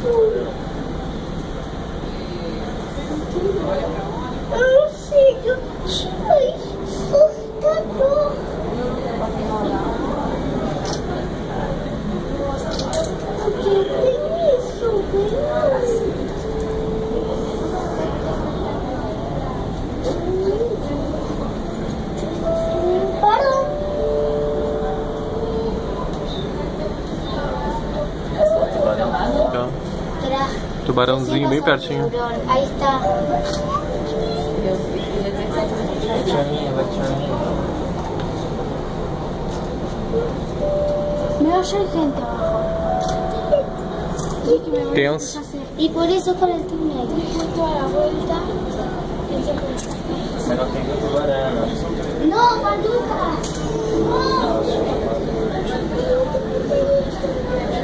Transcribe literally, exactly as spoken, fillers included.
Eu sei, eu sou assustador. O que tem isso, bem? Tubarãozinho bem pertinho. Aí está. Meu sargento abajo. Tenso. Y por eso con el túnel. Justo a la vuelta. Você não tem tubarão. No, Maluca. No.